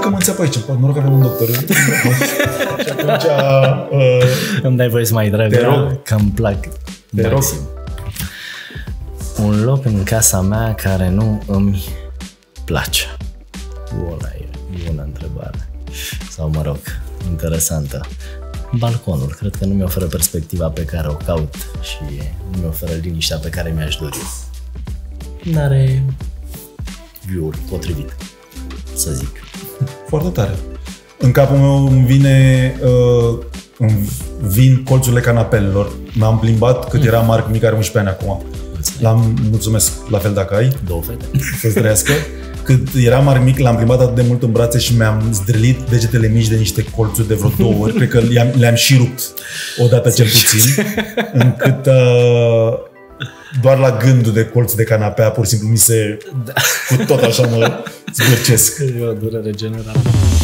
că mă înțeapă aici, noroc că avem un doctor. Și atunci... Îmi dai voie să mai drag, te rog. că îmi plac. Te rog. Un loc în casa mea care nu îmi place. Bună întrebare. Sau mă rog, interesantă. Balconul, cred că nu mi oferă perspectiva pe care o caut și nu mi oferă liniștea pe care mi-aș dori. N-are view-ul potrivit, să zic. Foarte tare. În capul meu îmi vin colțurile canapelelor. M-am plimbat cât era Marc mic, are 11 ani acum. Mulțumesc, la fel dacă ai. 2 fete. Să-ți trăiască. Cât era Marc mic, l-am plimbat atât de mult în brațe și mi-am zdrălit degetele mici de niște colțuri de vreo 2 ori. Cred că le-am și rupt odată cel puțin. Încât doar la gândul de colț de canapea pur și simplu mi se... Cu tot așa mă zgârcesc. E o durere generală.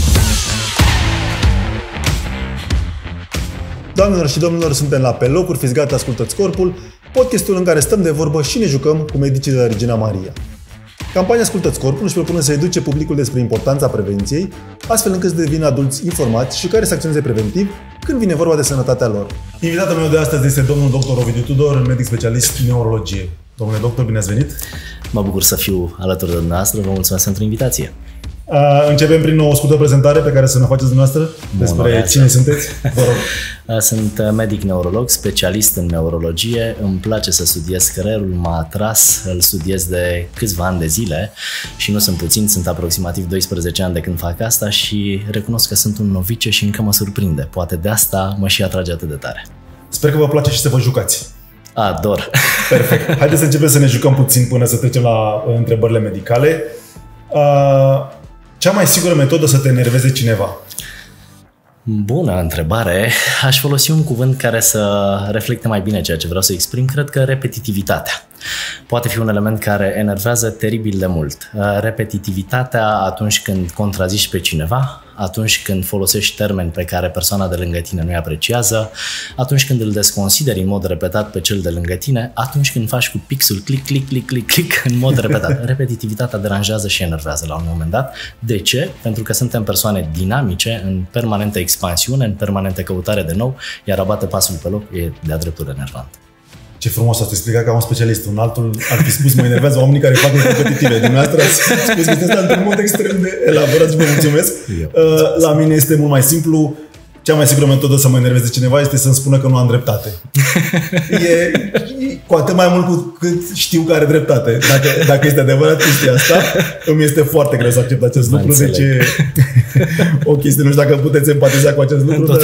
Doamnelor și domnilor, suntem la Pe Locuri, fiți gata, ascultați Corpul, podcastul în care stăm de vorbă și ne jucăm cu medicii de la Regina Maria. Campania Ascultați Corpul își propune să educe publicul despre importanța prevenției, astfel încât să devină adulți informați și care să acționeze preventiv când vine vorba de sănătatea lor. Invitatul meu de astăzi este domnul dr. Ovidiu Tudor, medic specialist în neurologie. Domnule doctor, bine ați venit! Mă bucur să fiu alături de dumneavoastră, vă mulțumesc pentru invitație. Începem prin o scurtă prezentare pe care să ne faceți dumneavoastră despre cine sunteți. Vă rog. Sunt medic neurolog, specialist în neurologie. Îmi place să studiez creierul, m-a atras, îl studiez de câțiva ani de zile și nu sunt puțini, sunt aproximativ 12 ani de când fac asta și recunosc că sunt un novice și încă mă surprinde. Poate de asta mă și atrage atât de tare. Sper că vă place și să vă jucați. Ador. Perfect. Haideți să începem să ne jucăm puțin până să trecem la întrebările medicale. Cea mai sigură metodă să te enerveze cineva? Bună întrebare. Aș folosi un cuvânt care să reflecte mai bine ceea ce vreau să exprim. Cred că repetitivitatea. Poate fi un element care enervează teribil de mult. Repetitivitatea atunci când contrazici pe cineva, atunci când folosești termeni pe care persoana de lângă tine nu-i apreciază, atunci când îl desconsideri în mod repetat pe cel de lângă tine, atunci când faci cu pixul click, click, click, click, click în mod repetat. Repetitivitatea deranjează și enervează la un moment dat. De ce? Pentru că suntem persoane dinamice, în permanentă expansiune, în permanentă căutare de nou, iar a bate pasul pe loc e de-a dreptul enervant. Ce frumos ați explicat ca un specialist. Un altul ar fi spus, mă enervează oamenii care fac competitive. Dumneavoastră ați spus chestia asta într-un mod extrem de elaborat și vă mulțumesc. La mine este mult mai simplu. Cea mai sigură metodă să mă enerveze cineva este să-mi spună că nu am dreptate. E cu atât mai mult cu cât știu că are dreptate. Dacă este adevărat chestia asta, îmi este foarte greu să accept acest lucru. Deci e o chestie, nu știu dacă puteți empatiza cu acest lucru.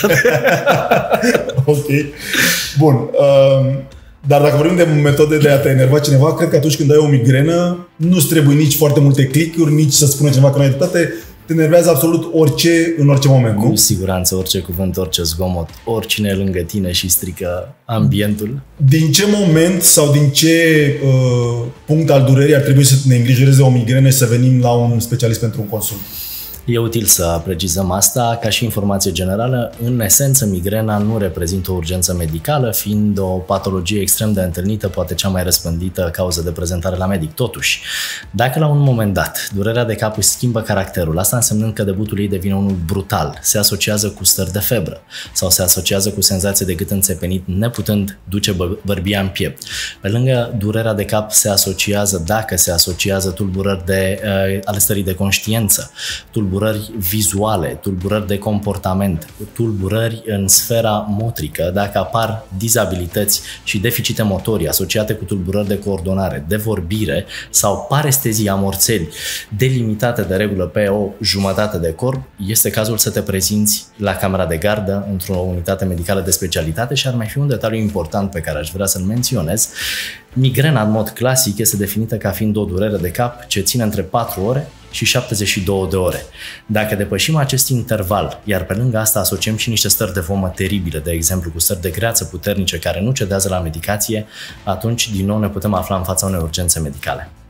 Ok. Bun. Dar dacă vorbim de metode de a te enerva cineva, cred că atunci când ai o migrenă, nu-ți trebuie nici foarte multe click-uri, nici să spună cineva că nu ai dreptate. Te enervează absolut orice, în orice moment, nu? Cu siguranță, orice cuvânt, orice zgomot, oricine e lângă tine și strică ambientul. Din ce moment sau din ce punct al durerii ar trebui să ne îngrijoreze o migrenă și să venim la un specialist pentru un consult? E util să precizăm asta ca și informație generală. În esență, migrena nu reprezintă o urgență medicală, fiind o patologie extrem de întâlnită, poate cea mai răspândită cauză de prezentare la medic. Totuși, dacă la un moment dat durerea de cap își schimbă caracterul, asta însemnând că debutul ei devine unul brutal, se asociază cu stări de febră sau se asociază cu senzație de gât înțepenit, neputând duce bărbia în piept. Pe lângă durerea de cap dacă se asociază tulburări ale stării de conștiință, tulburări vizuale, tulburări de comportament, tulburări în sfera motrică, dacă apar dizabilități și deficite motorii asociate cu tulburări de coordonare, de vorbire sau parestezii amorțeli delimitate de regulă pe o jumătate de corp, este cazul să te prezinți la camera de gardă într-o unitate medicală de specialitate. Și ar mai fi un detaliu important pe care aș vrea să-l menționez. Migrena, în mod clasic, este definită ca fiind o durere de cap ce ține între 4 ore și 72 de ore. Dacă depășim acest interval, iar pe lângă asta asociem și niște stări de vomă teribile, de exemplu cu stări de greață puternice care nu cedează la medicație, atunci din nou ne putem afla în fața unei urgențe medicale.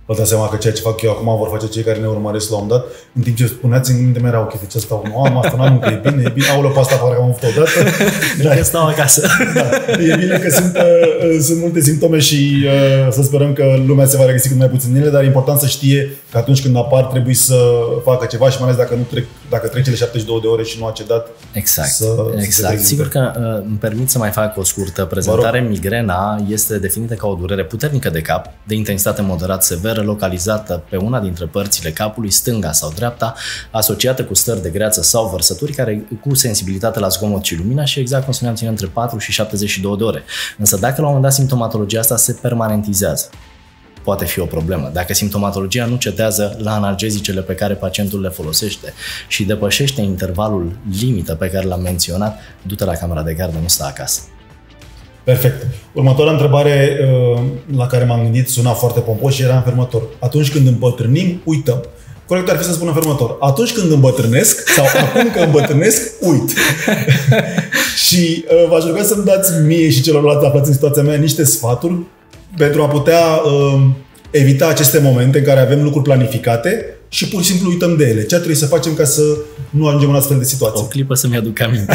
vă dați seama că ceea ce fac eu acum vor face cei care ne urmăresc la un dat, în timp ce spuneați în minte mea, ok, de ce stau, nu am asta, n-am, că e bine, aoleu, pe asta parcă am avut odată. Dar eu stau acasă. Da, e bine că sunt multe simptome și să sperăm că lumea se va regăsi cât mai puțin în ele, dar e important să știe că atunci când apar trebuie să facă ceva și mai ales dacă trec cele 72 de ore și nu a cedat. Exact. Sigur că îmi permit să mai fac o scurtă prezentare. Migrena este definită ca o durere puternică de cap, de intensitate moderat severă, localizată pe una dintre părțile capului, stânga sau dreapta, asociată cu stări de greață sau vărsături, care cu sensibilitate la zgomot și lumină și exact cum spuneam, ține între 4 și 72 de ore. Însă dacă la un moment dat simptomatologia asta se permanentizează, poate fi o problemă. Dacă simptomatologia nu cedează la analgezicele pe care pacientul le folosește și depășește intervalul limită pe care l-am menționat, du-te la camera de gardă, nu sta acasă. Perfect. Următoarea întrebare la care m-am gândit suna foarte pompos și era în felul: atunci când îmbătrânim, uităm. Corect ar fi să spun în felul următor: atunci când îmbătrânesc sau acum că îmbătrânesc, uit. Și v-aș ruga să-mi dați mie și celorlalți aflați în situația mea niște sfaturi pentru a putea evita aceste momente în care avem lucruri planificate și pur și simplu uităm de ele. Ce trebuie să facem ca să nu ajungem în astfel de situații? O clipă să-mi aduc aminte.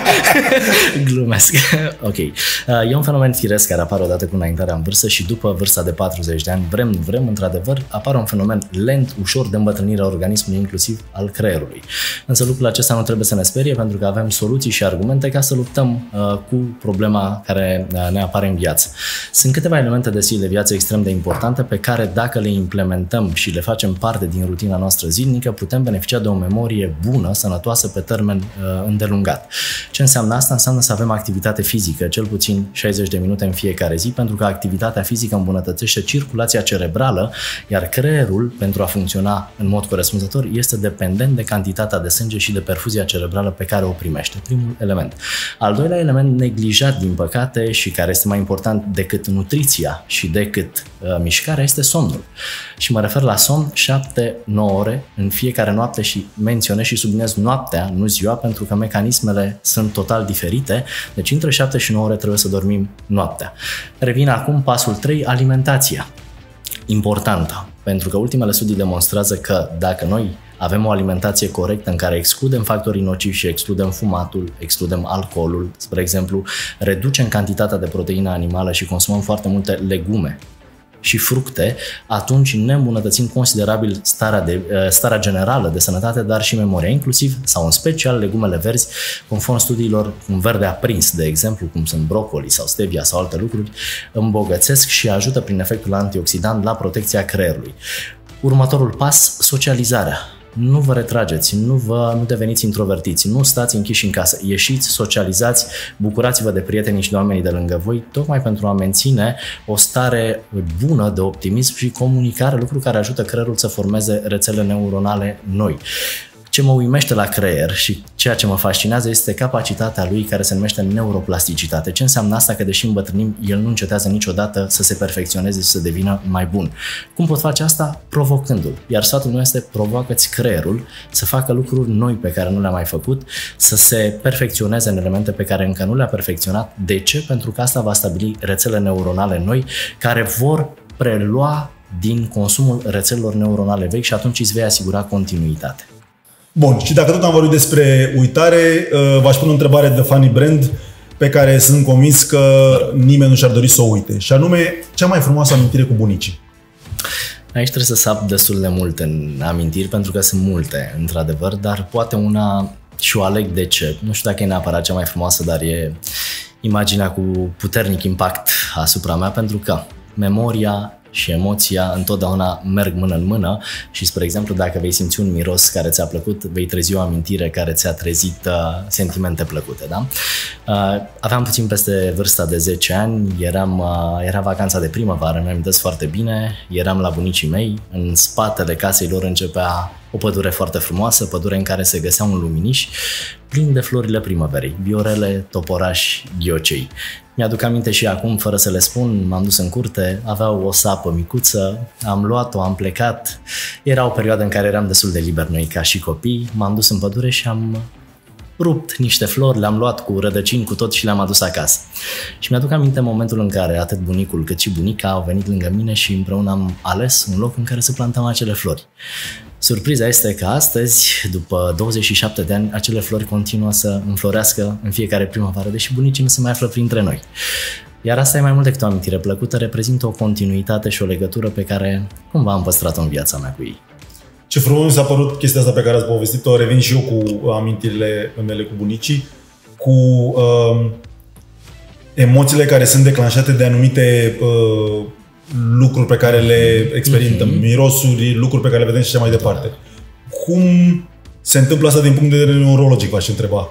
Glumesc. Ok. E un fenomen firesc care apare odată cu înaintarea în vârstă și după vârsta de 40 de ani, vrem, nu vrem, într-adevăr, apare un fenomen lent, ușor de îmbătrânire a organismului, inclusiv al creierului. Însă lucrul acesta nu trebuie să ne sperie, pentru că avem soluții și argumente ca să luptăm cu problema care ne apare în viață. Sunt câteva elemente de stil de viață extrem de importante pe care, dacă le implementăm și le facem parte din rutina noastră zilnică, putem beneficia de o memorie bună, sănătoasă pe termen îndelungat. Ce înseamnă asta? Înseamnă să avem activitate fizică, cel puțin 60 de minute în fiecare zi, pentru că activitatea fizică îmbunătățește circulația cerebrală, iar creierul, pentru a funcționa în mod corespunzător, este dependent de cantitatea de sânge și de perfuzia cerebrală pe care o primește. Primul element. Al doilea element neglijat, din păcate, și care este mai important decât nutriția și decât mișcarea, este somnul. Și mă refer la somn 7-9 ore în fiecare noapte și menționez și subliniez noaptea, nu ziua, pentru că mecanismele sunt total diferite, deci între 7 și 9 ore trebuie să dormim noaptea. Revin acum pasul 3, alimentația. Importantă, pentru că ultimele studii demonstrează că dacă noi avem o alimentație corectă în care excludem factorii nocivi și excludem fumatul, excludem alcoolul, spre exemplu, reducem cantitatea de proteină animală și consumăm foarte multe legume și fructe, atunci ne îmbunătățim considerabil starea generală de sănătate, dar și memoria, inclusiv sau în special legumele verzi, conform studiilor, un verde aprins, de exemplu, cum sunt brocoli sau stevia sau alte lucruri, îmbogățesc și ajută prin efectul antioxidant la protecția creierului. Următorul pas, socializarea. Nu vă retrageți, nu deveniți introvertiți, nu stați închiși în casă, ieșiți, socializați, bucurați-vă de prietenii și de oamenii de lângă voi, tocmai pentru a menține o stare bună de optimism și comunicare, lucru care ajută creierul să formeze rețele neuronale noi. Ce mă uimește la creier și ceea ce mă fascinează este capacitatea lui care se numește neuroplasticitate. Ce înseamnă asta? Că deși îmbătrânim, el nu încetează niciodată să se perfecționeze și să devină mai bun. Cum pot face asta? Provocându-l. Iar sfatul meu este: provoacă-ți creierul să facă lucruri noi pe care nu le-a mai făcut, să se perfecționeze în elemente pe care încă nu le-a perfecționat. De ce? Pentru că asta va stabili rețele neuronale noi care vor prelua din consumul rețelelor neuronale vechi și atunci îți vei asigura continuitate. Bun, și dacă tot am vorbit despre uitare, v-aș pune o întrebare de funny brand pe care sunt convins că nimeni nu și-ar dori să o uite. Și anume, cea mai frumoasă amintire cu bunicii. Aici trebuie să sap destul de mult în amintiri, pentru că sunt multe, într-adevăr, dar poate una și o aleg de ce. Nu știu dacă e neapărat cea mai frumoasă, dar e imaginea cu puternic impact asupra mea, pentru că memoria și emoția întotdeauna merg mână în mână și, spre exemplu, dacă vei simți un miros care ți-a plăcut, vei trezi o amintire care ți-a trezit sentimente plăcute, da? Aveam puțin peste vârsta de 10 ani, era vacanța de primăvară, mi-am amintesc foarte bine, eram la bunicii mei, în spatele casei lor începea o pădure foarte frumoasă, pădure în care se găsea un luminiș plin de florile primăverii, viorele, toporași, ghiocei. Mi-aduc aminte și acum, fără să le spun, m-am dus în curte, aveau o sapă micuță, am luat-o, am plecat. Era o perioadă în care eram destul de liber noi ca și copii, m-am dus în pădure și am rupt niște flori, le-am luat cu rădăcini, cu tot și le-am adus acasă. Și mi-aduc aminte momentul în care atât bunicul cât și bunica au venit lângă mine și împreună am ales un loc în care să plantăm acele flori. Surpriza este că astăzi, după 27 de ani, acele flori continuă să înflorească în fiecare primăvară, deși bunicii nu se mai află printre noi. Iar asta e mai mult decât o amintire plăcută, reprezintă o continuitate și o legătură pe care cumva am păstrat-o în viața mea cu ei. Ce frumos mi s-a părut chestia asta pe care ați povestit-o, revin și eu cu amintirile mele cu bunicii, cu emoțiile care sunt declanșate de anumite lucruri pe care le experimentăm, mirosuri, lucruri pe care le vedem și așa mai departe. Cum se întâmplă asta din punct de vedere neurologic, v-aș întreba?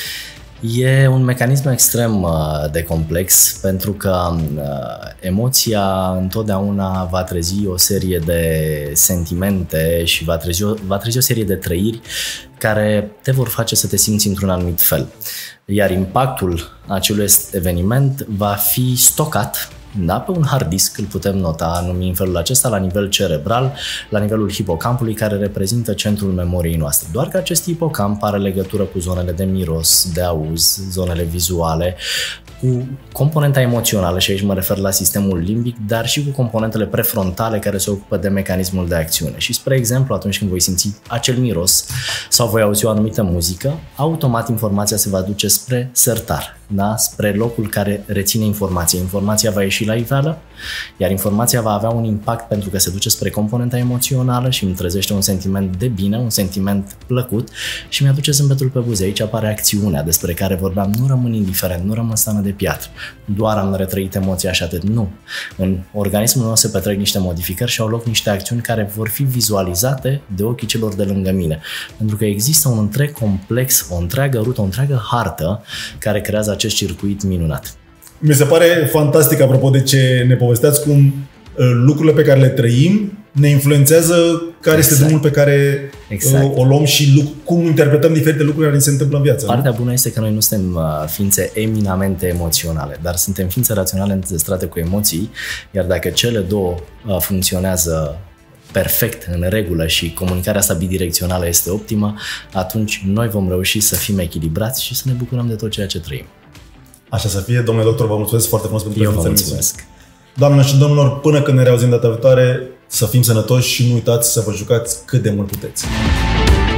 E un mecanism extrem de complex, pentru că emoția întotdeauna va trezi o serie de sentimente și va trezi o serie de trăiri care te vor face să te simți într-un anumit fel. Iar impactul acelui eveniment va fi stocat, da, pe un hard disk, îl putem nota, numi în felul acesta, la nivel cerebral, la nivelul hipocampului, care reprezintă centrul memoriei noastre. Doar că acest hipocamp are legătură cu zonele de miros, de auz, zonele vizuale, cu componenta emoțională, și aici mă refer la sistemul limbic, dar și cu componentele prefrontale care se ocupă de mecanismul de acțiune. Și, spre exemplu, atunci când voi simți acel miros sau voi auzi o anumită muzică, automat informația se va duce spre sertar, da? Spre locul care reține informația. Informația va ieși la iveală, iar informația va avea un impact pentru că se duce spre componenta emoțională și îmi trezește un sentiment de bine, un sentiment plăcut și mi-aduce zâmbetul pe buze. Aici apare acțiunea despre care vorbeam. Nu rămân indiferent, nu rămân stană de piatră. Doar am retrăit emoția și atât. Nu. În organismul meu se petrec niște modificări și au loc niște acțiuni care vor fi vizualizate de ochii celor de lângă mine. Pentru că există un întreg complex, o întreagă rută, o întreagă hartă care creează acest circuit minunat. Mi se pare fantastic, apropo de ce ne povesteați, cum lucrurile pe care le trăim ne influențează care este drumul pe care o luăm și cum interpretăm diferite lucruri care ni se întâmplă în viață. Partea bună este că noi nu suntem ființe eminamente emoționale, dar suntem ființe raționale înzestrate cu emoții, iar dacă cele două funcționează perfect, în regulă și comunicarea asta bidirecțională este optimă, atunci noi vom reuși să fim echilibrați și să ne bucurăm de tot ceea ce trăim. Așa să fie. Domnule doctor, vă mulțumesc foarte frumos pentru prezența. Eu vă mulțumesc. Doamnelor și domnilor, până când ne reauzim data viitoare, să fim sănătoși și nu uitați să vă jucați cât de mult puteți.